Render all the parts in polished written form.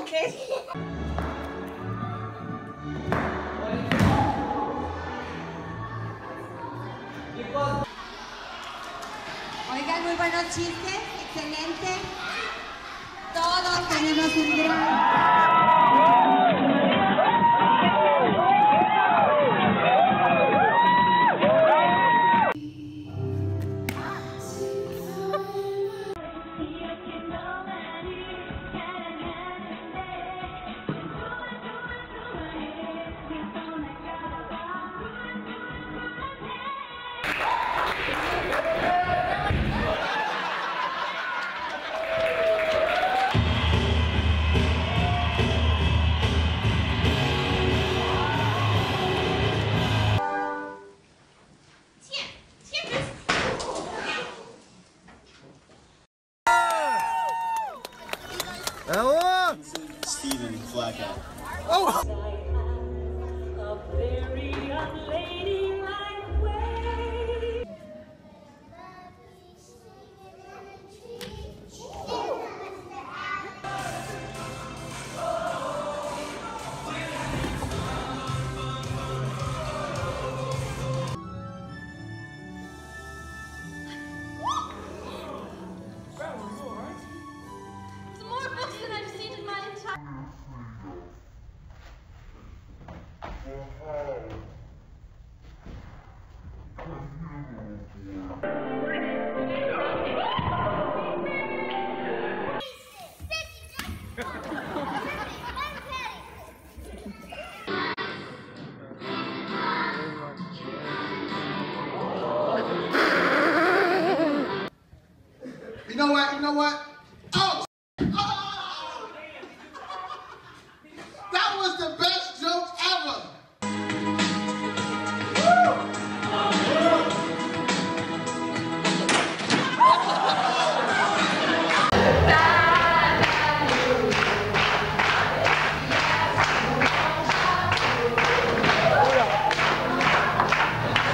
Okay. Oigan, muy buenos chistes, excelente. Todos tenemos un gran... Hello? Steven Flacco. Oh! You know what? You know what? Oh! Oh! That was the best joke ever!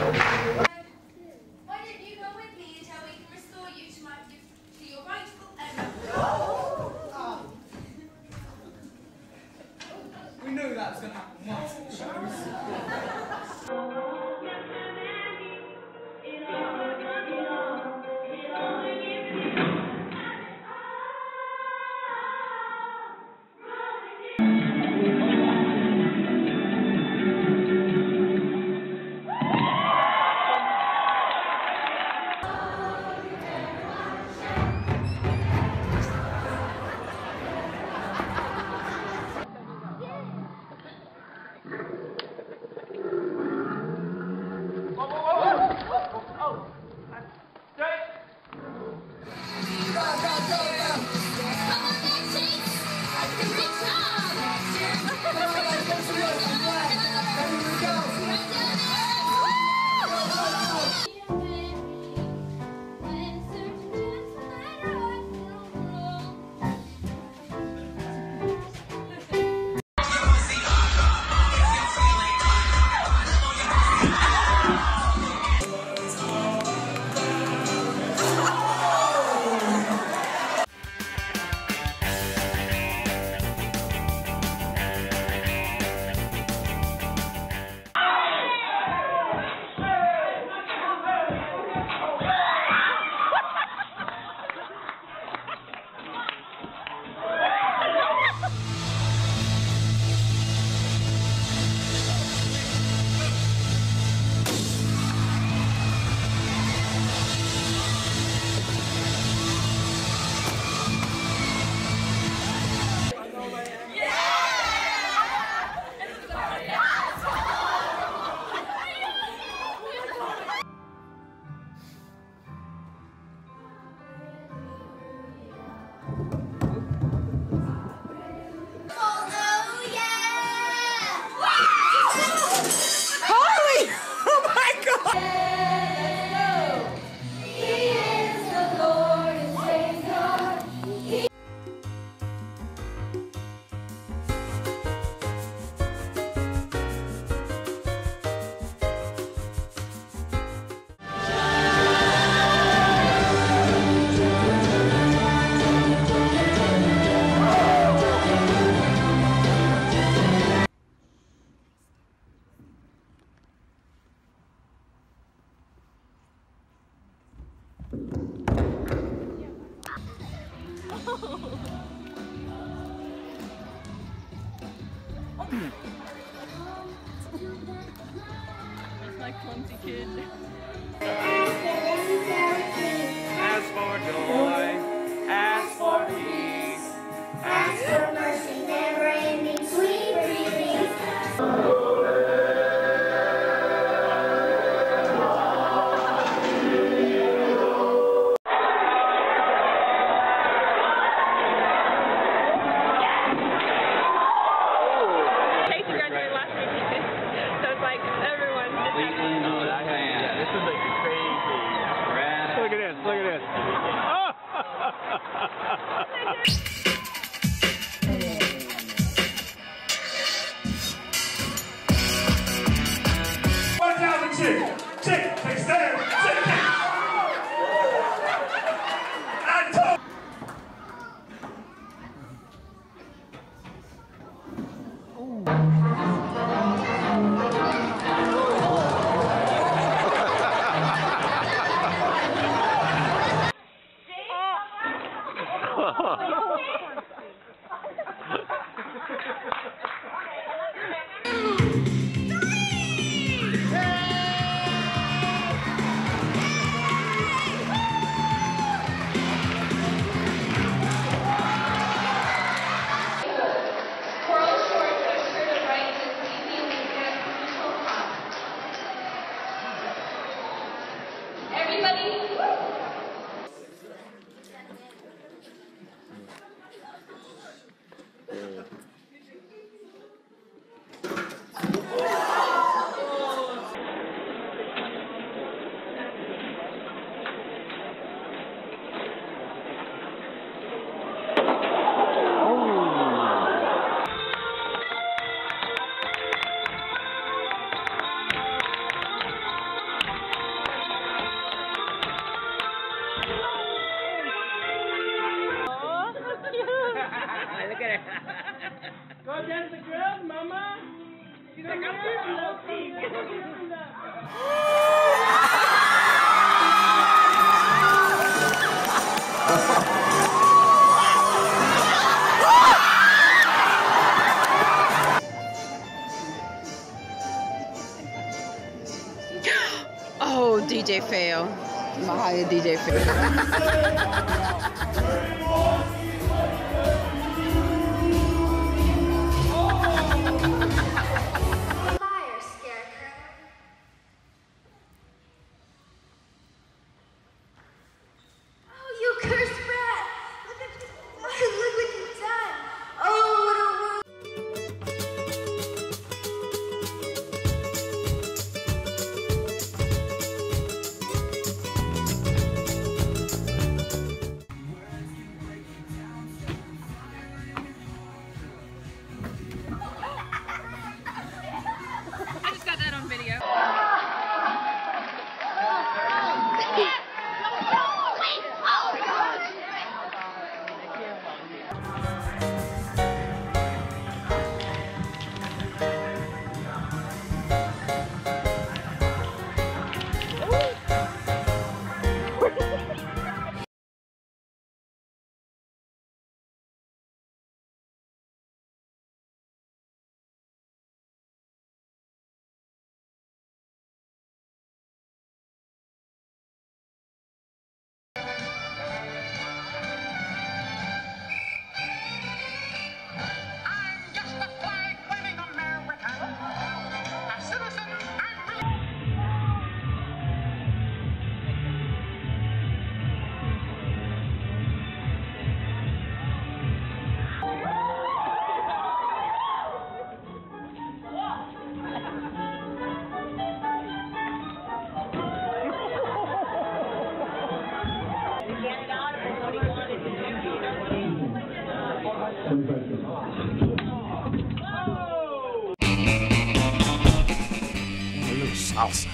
Why don't you go with me until we can restore you to your rightful owner? That's my clumsy kid. As for joy, as for peace, as for mercy, never ending, sweet release. Casey graduated last week, so it's like everyone. yeah, this is like crazy. Look at this, look at this. Watch out the chick. Chick, take stand. Chick, chick. I told Go down to the grill, mama. You know, Oh, DJ fail. Mahaya DJ fail. Fire, Scarecrow. Oh, you cursed rat! Look what you've done! Oh, what a world! I just got that on video. Salsa.